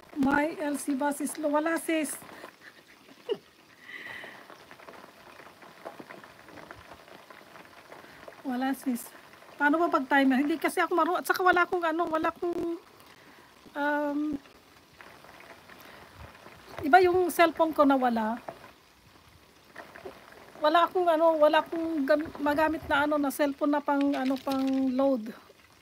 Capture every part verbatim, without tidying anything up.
My L C bus is low. Wala sis. Wala sis. Paano ba pag timer? Hindi kasi ako marunong. At saka wala akong ano, wala akong um, iba yung cellphone ko na wala. Wala akong ano, wala akong magamit na ano na cellphone na pang ano pang load.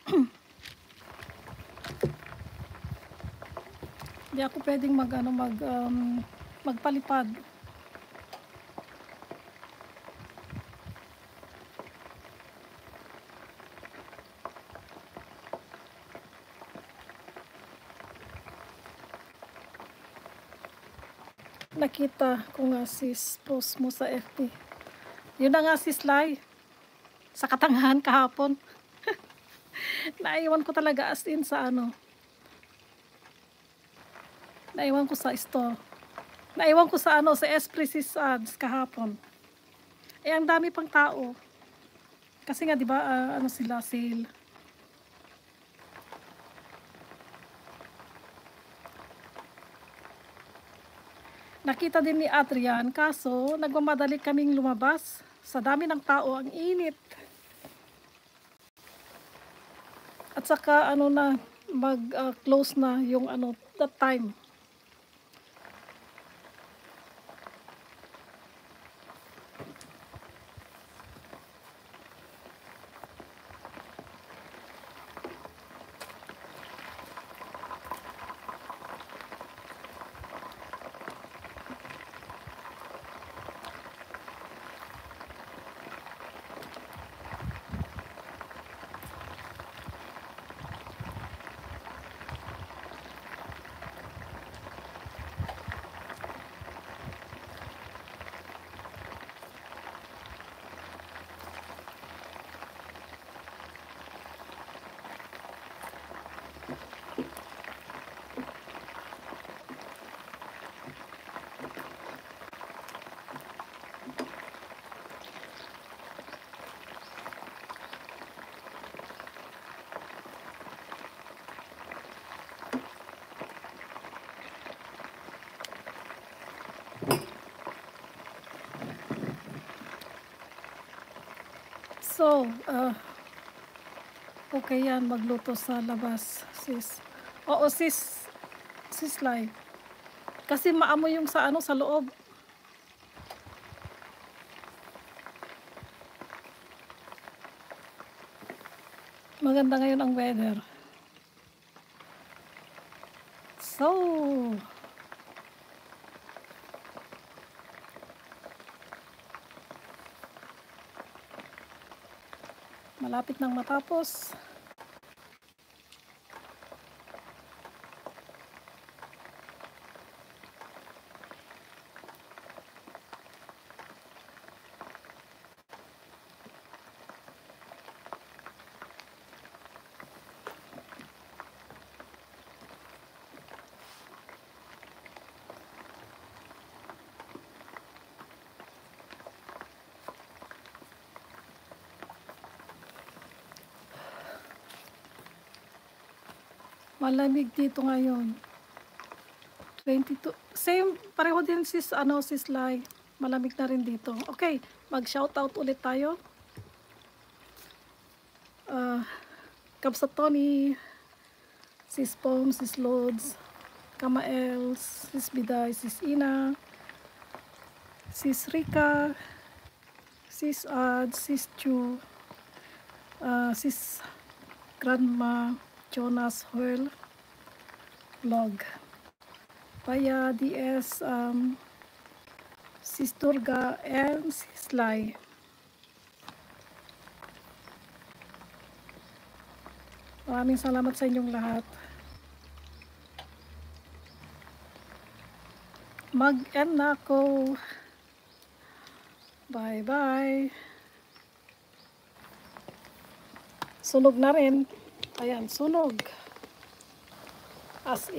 Hindi ako pwedeng mag ano mag um, magpalipad. Nakita ko nga sis post mo sa F B. Yun na nga sis Lai. Sa Katangahan kahapon. Naiwan ko talaga as in sa ano. Naiwan ko sa store. Naiwan ko sa ano, sa Espresis ads kahapon. Eh, ang dami pang tao. Kasi nga, di ba, uh, ano sila, sale. Nakita din ni Adrian, kaso nagmamadali kaming lumabas. Sa dami ng tao, ang init. At saka, ano na, mag-close uh, na yung ano, that time. So, uh, okay yan, magluto sa labas, sis. Oo, sis, sis Lai. Kasi maamoy yung sa ano, sa loob. Maganda ngayon ang weather. So, malapit nang matapos. Malamig dito ngayon. twenty-two. Same, pareho din sis, ano, sis Lai. Malamig na rin dito. Okay, mag-shoutout ulit tayo. Uh, Kapsa Tony, sis Pom, sis Lods, Kamaels, sis Biday, sis Ina, sis Rika, sis Ad, sis Chu, uh, sis Grandma, Jonas Huel, Vlog, Paya, D S, um, sis Turga, and sis Lai. Maraming salamat sa inyong lahat. Mag-end na ako. Bye-bye. Sunog na rin. Ayan, sunog. As